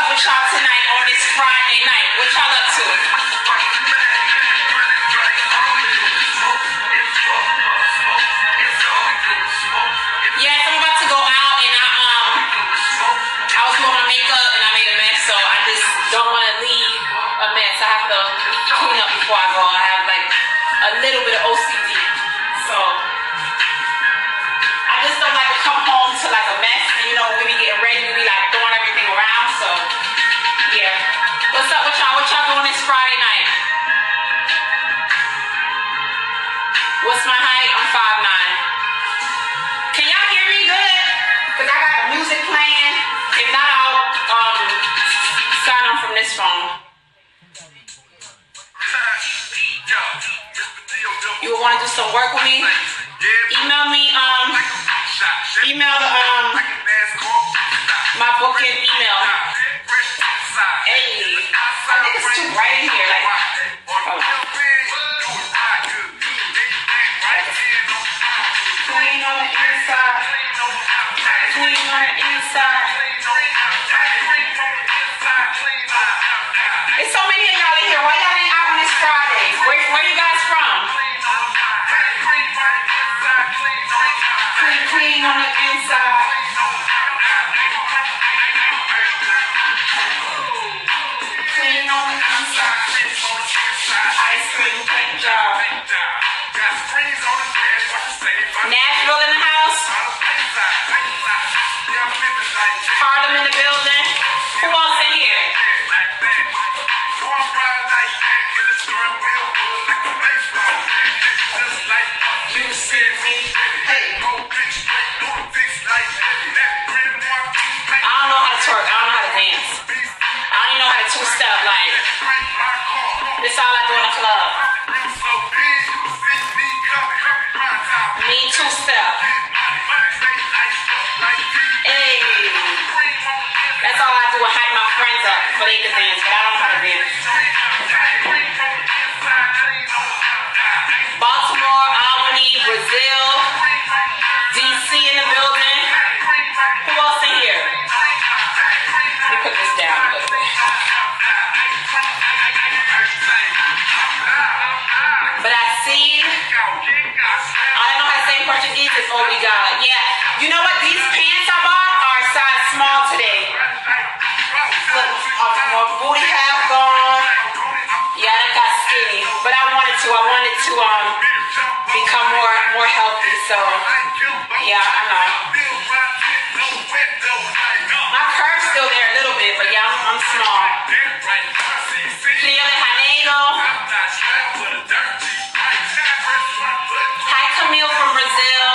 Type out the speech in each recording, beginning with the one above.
up with y'all tonight on this Friday night? What y'all up to? Yes, I'm about to go out and I was doing my makeup and I made a mess, so I just don't want to leave a mess. I have to clean up before I go. I have like a little bit of OCD, so I just don't like to come home to like a mess. And you know, when we get ready, we be like throwing everything around. So yeah, what's up with y'all? What y'all doing this Friday night? What's my height? I'm 5'9". Can y'all hear me good? Cause I got the music playing. If not, I'll sign on from this phone. You would want to do some work with me? Email me, email the, my booking email. Hey, I think it's too bright in here, like, oh. Clean on the inside, clean on the inside. There's so many of y'all in here. Why y'all ain't out on this Friday? Where you guys from? Clean on the inside. Clean on the inside. Ice cream paint job. Nashville in the house. Harlem in the building. Who else in here? You see me. Hey. I don't know how to twerk. I don't know how to dance. I don't even know how to two-step. Like, this is all I do in the club. Me two-step. Hey. That's all I do is hype my friends up so they can dance, but I don't know how to dance. Baltimore, Albany, Brazil, DC in the building. Who else in here? Let me put this down a little bit. But I see, I don't know how to say in Portuguese, it's obrigado. Yeah, you know what? These pants I bought are size small today. Look, my booty half gone. Yeah, that got skinny. But I wanted to become more healthy. So, yeah, I know. My curve's still there a little bit, but yeah, I'm small. Rio de Janeiro. Hi, Camille from Brazil.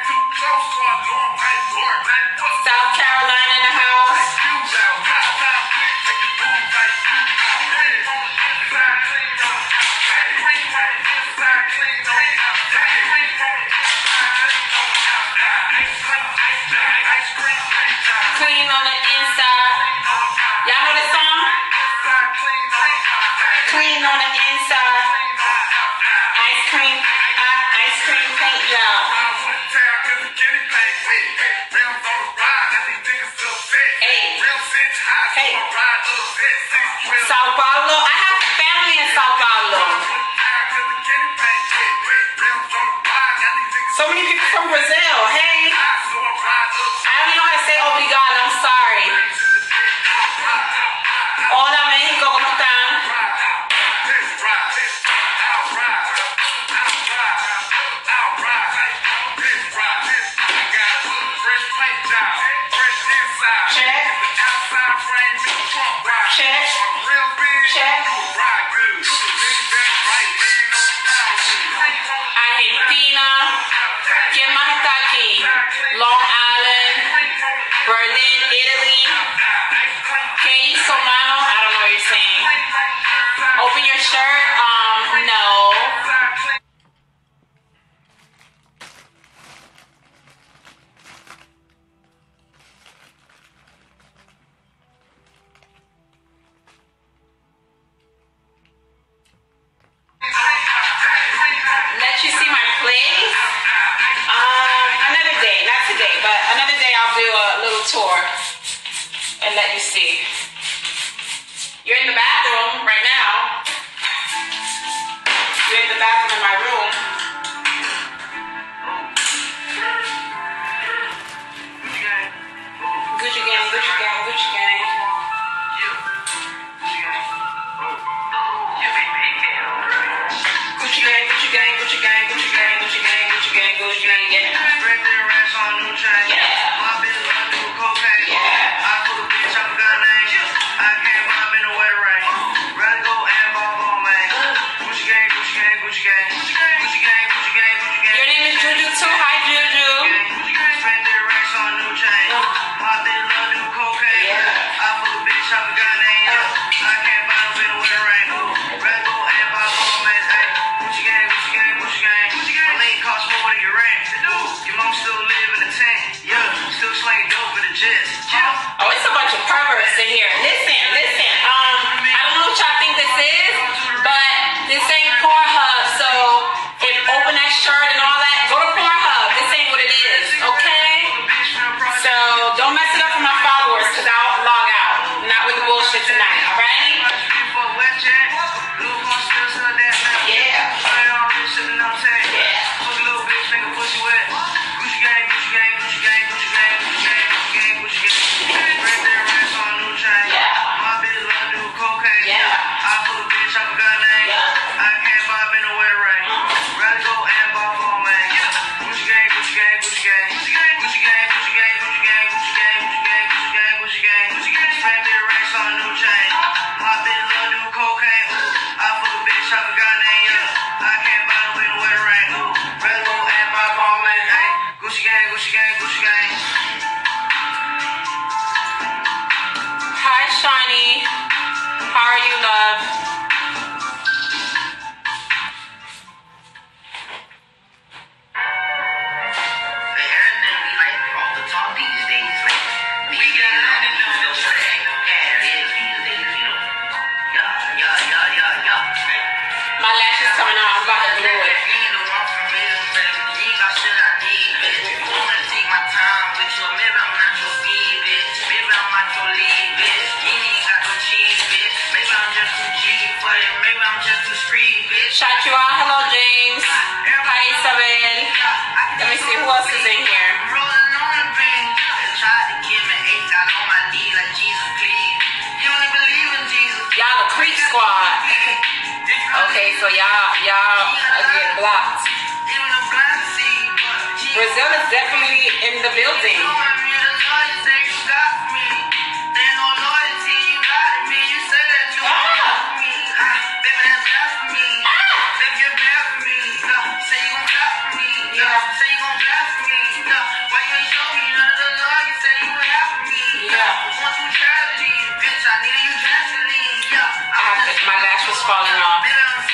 South Carolina in the house. Clean on the inside. Y'all know this song? Clean on the inside. Ice cream paint job. Hey. Sao Paulo. I have family in Sao Paulo. So many people from Brazil. Hey. I don't know how to say obrigado. I'm sorry. Hola, México. ¿Cómo están? Check. Check. Check. Argentina. ¿Quién más está aquí? Long Island. Berlin, Italy. honey. How are you, love? My lash is coming out. I'm about to glue it. Shout you out. Hello, James. Hi, Isabel. Let me see who else is in here. Y'all the Creek Squad. Okay, so y'all get blocked. Brazil is definitely in the building. My lash was falling off.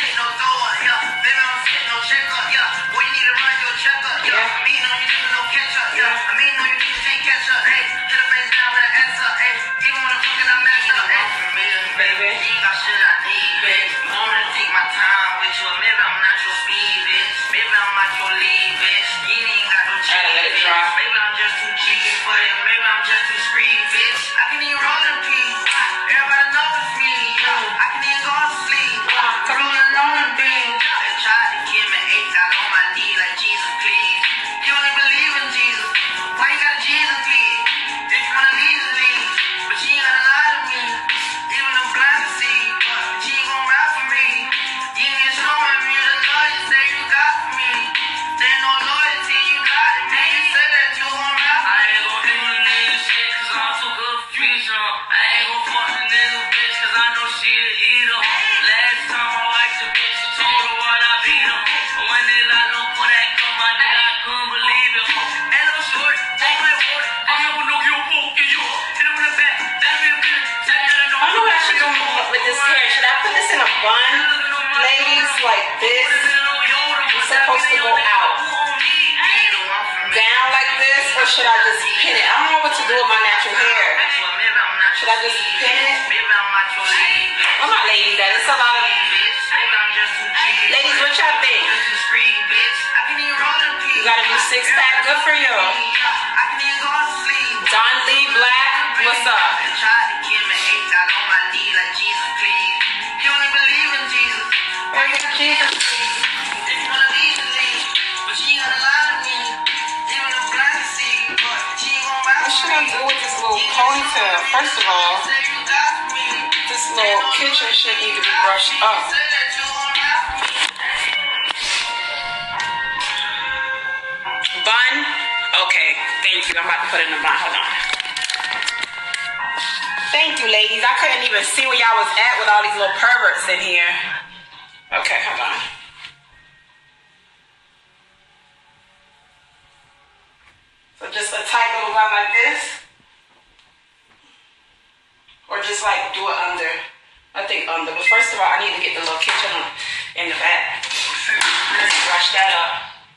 Should I just pin it? I don't know what to do with my natural hair. Should I just pin it? Where my ladies at? It's a lot of ladies. What y'all think? You got a new six-pack? Good for you. Don Lee Black, what's up? Jesus. What should I do with this little ponytail? First of all, this little kitchen shit need to be brushed up. Bun? Okay, thank you. I'm about to put it in the bun. Hold on. Thank you, ladies. I couldn't even see where y'all was at with all these little perverts in here. Okay, hold on. So just a tight little bun like this. Or just like do it under. I think under. But first of all, I need to get the little kitchen in the back. Let's brush that up.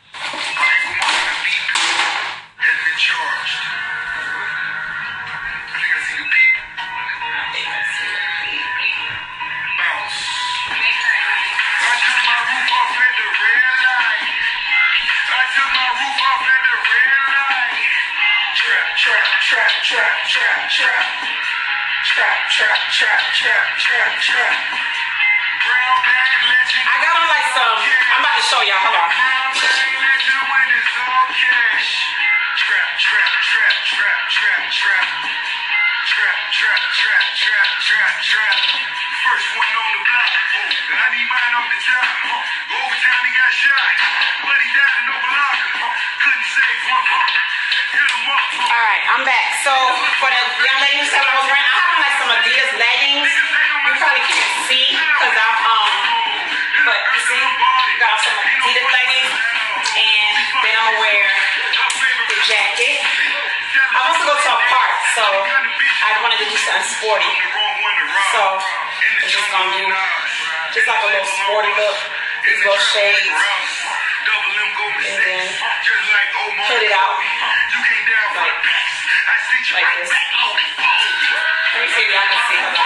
Trap. I got on like some. I'm about to show y'all. Hold on. First one on the block. I need mine off the top. Overtime he got shot. But he died in overlock. Couldn't save one. Alright, I'm back. So for the young lady who said I was wearing, I have on like some Adidas leggings. You probably can't see because I'm but you see, got some Adidas leggings, and then I'm gonna wear the jacket. I want to go to a park, so I wanted to do something sporty. So I'm just gonna do just like a little sporty look. These little shades. And then put it out like this. Let me see if y'all can see her.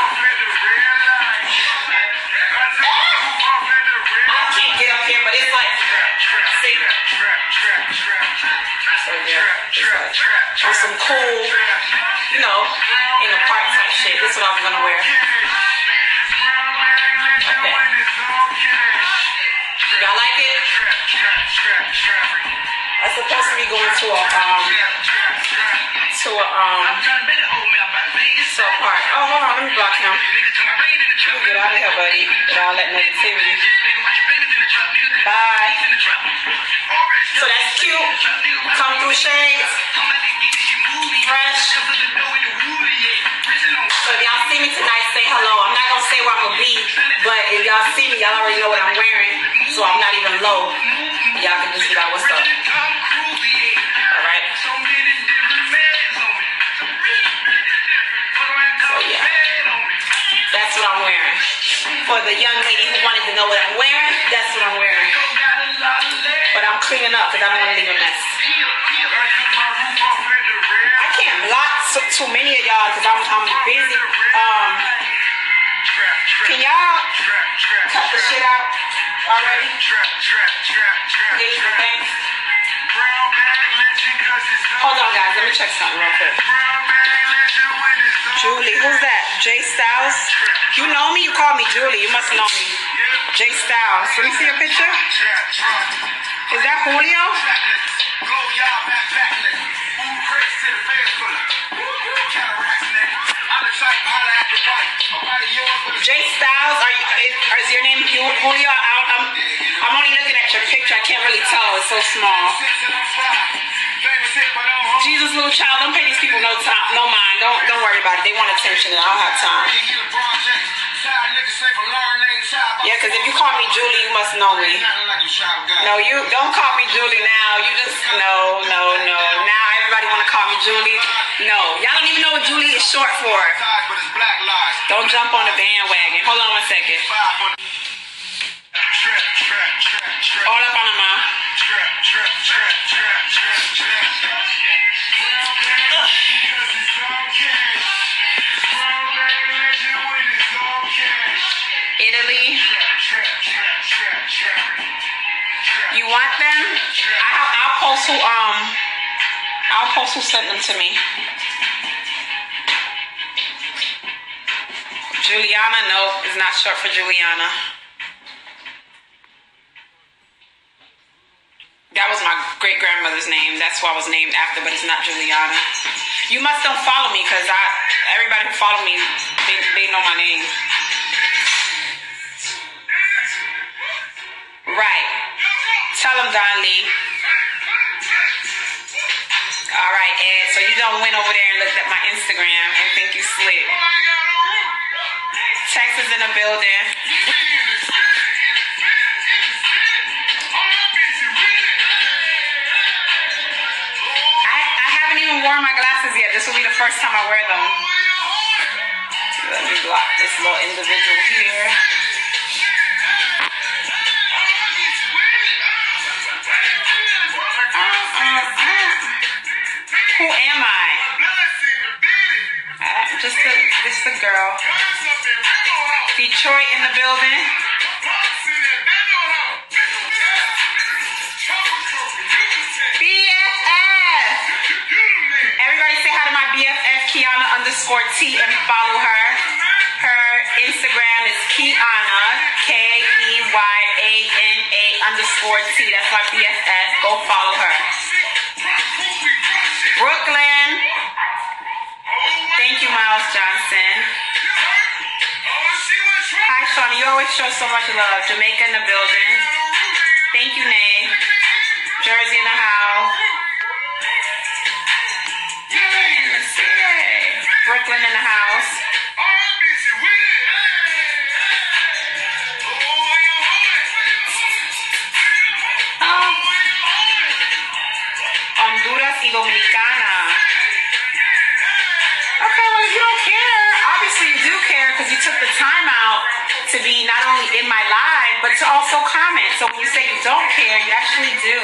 I can't get up here, but it's like, see? So yeah, on some cool, you know, in the park type shit. This is what I'm gonna wear. Okay. Y'all like it? I'm supposed to be going to a park. Oh, hold on, let me block him. Let me get out of here, buddy, with all that negativity. Bye. So that's cute. Come through shades. Fresh. So if y'all see me tonight, say hello. I'm not gonna say where I'm gonna be, but if y'all see me, y'all already know what I'm wearing. So I'm not even low. Y'all can just be like, what's up? Alright. So yeah. That's what I'm wearing. For the young lady who wanted to know what I'm wearing, that's what I'm wearing. But I'm cleaning up because I don't want to leave a mess. I can't block too many of y'all because I'm busy. Can y'all cut the shit out already? Please, thanks. Hold on, guys. Let me check something real quick. Julie, who's that? Jay Styles? You know me? You call me Julie. You must know me. Jay Styles. Let me see your picture. Is that Julio? Jay Styles, is your name Julio? I'm only looking at your picture. I can't really tell. It's so small. Jesus, little child, don't pay these people no mind. Don't worry about it. They want attention and I don't have time. Yeah, because if you call me Julie, you must know me. No, you don't call me Julie now. You just no. Now everybody want to call me Julie. No, y'all don't even know what Julie is short for. Don't jump on the bandwagon. Hold on 1 second. All up on the mouth. Italy. You want them? I'll post who sent them to me. Juliana, no, it's not short for Juliana. That was my great-grandmother's name. That's why I was named after, but it's not Juliana. You must don't follow me because everybody who follow me, they know my name. Right. Tell them, Don Lee. All right, Ed. So you don't went over there and looked at my Instagram and think you slick. Texas in the building. I haven't even worn my glasses yet. This will be the first time I wear them. Let me block this little individual here. Who am I? Just the girl. Detroit in the building. BFF. Everybody say hi to my BFF Kiana_T and follow her. Her Instagram is Kiana KEYANA_T. That's my BFF. Go follow her. Brooklyn. Thank you, Miles Johnson. Hi, Shawnee. You always show so much love. Jamaica in the building. Thank you, Nay. Jersey in the house. Brooklyn in the house. Honduras y Dominicana. Okay, well, if you don't care, obviously you do care because you took the to be not only in my live, but to also comment. So when you say you don't care, you actually do.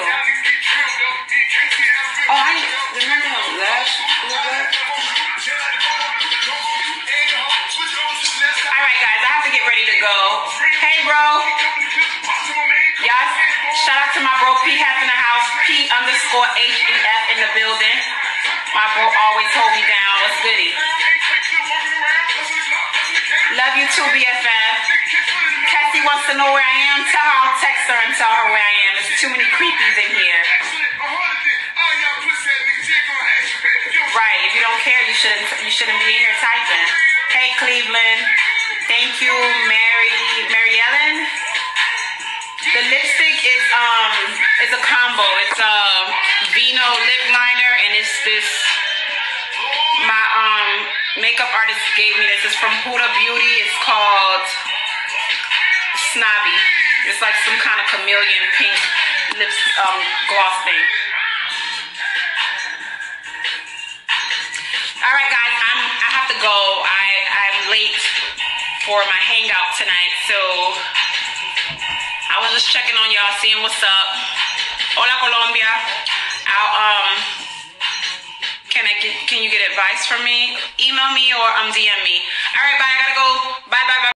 Oh, I remember him last. Alright guys, I have to get ready to go. Hey bro. Y'all, shout out to my bro P-Hef in the house. P_HEF in the building. My bro always hold me down. What's goody? Love you too, BFF. Cassie wants to know where I am. Tell her I'll text her and tell her where I am. There's too many creepies in here. Right, if you don't care, you shouldn't be in here typing. Hey Cleveland. Thank you, Mary Ellen. The lipstick is a combo. It's a Vino lip liner and it's this my makeup artist gave me this. It's from Huda Beauty. It's called Snobby. It's like some kind of chameleon pink lips gloss thing. All right, guys, I have to go. I'm late for my hangout tonight, so I was just checking on y'all, seeing what's up. Hola, Colombia. Can you get advice from me? Email me or DM me. All right, bye. I gotta go. Bye.